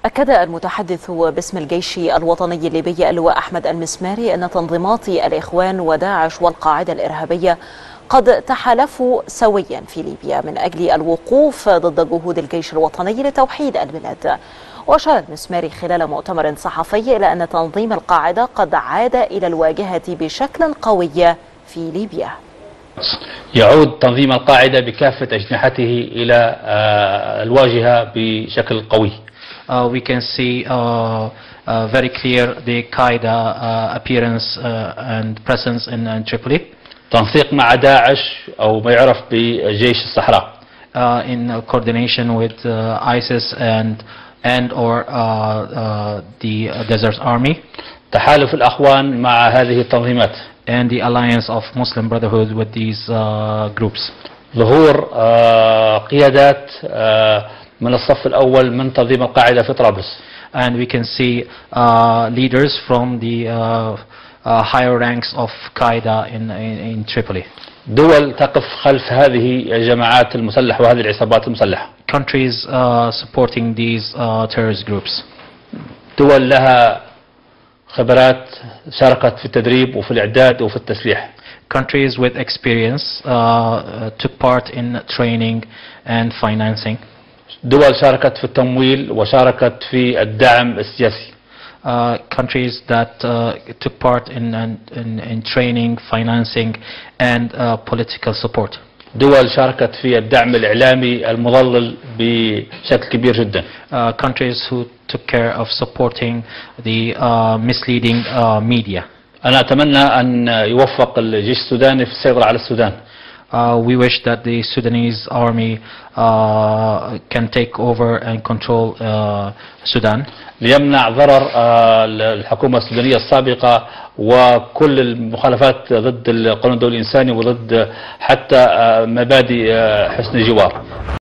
أكد المتحدث باسم الجيش الوطني الليبي اللواء أحمد المسماري أن تنظيمات الإخوان وداعش والقاعدة الإرهابية قد تحالفوا سويا في ليبيا من أجل الوقوف ضد جهود الجيش الوطني لتوحيد البلاد. وأشار المسماري خلال مؤتمر صحفي إلى أن تنظيم القاعدة قد عاد إلى الواجهة بشكل قوي في ليبيا. يعود تنظيم القاعدة بكافة أجنحته إلى الواجهة بشكل قوي. We can see very clear the Qaeda appearance and presence in Tripoli. تنسيق مع داعش أو ما يعرف بجيش الصحراء. In coordination with ISIS and or the Desert Army. تحالف الأخوان مع هذه التنظيمات. And the alliance of Muslim Brotherhood with these groups. ظهور قيادات من الصف الأول من تنظيم القاعدة في طرابلس. And we can see leaders from the higher ranks of Qaeda in Tripoli. دول تقف خلف هذه الجماعات المسلحة وهذه العصابات المسلحة. Countries supporting these terrorist groups. دول لها خبرات شاركت في التدريب وفي الإعداد وفي التسليح. Countries with experience took part in training and financing. دول شاركت في التمويل وشاركت في الدعم السياسي. Countries that took part in training, financing and political support. دول شاركت في الدعم الإعلامي المضلل بشكل كبير جدا. Countries who took care of supporting the misleading media. أنا أتمنى أن يوفق الجيش السوداني في السيطرة على السودان. We wish that the Sudanese army can take over and control Sudan. ليمنع ضرر الحكومة السودانية السابقة وكل المخالفات ضد القانون الدولي الإنساني وضد حتى مبادئ حسن الجوار.